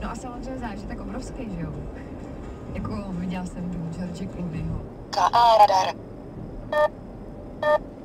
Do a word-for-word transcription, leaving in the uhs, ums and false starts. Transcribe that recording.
No a samozřejmě zážitek obrovský, že jo? Jako viděla jsem George Clooneyho. K A radar.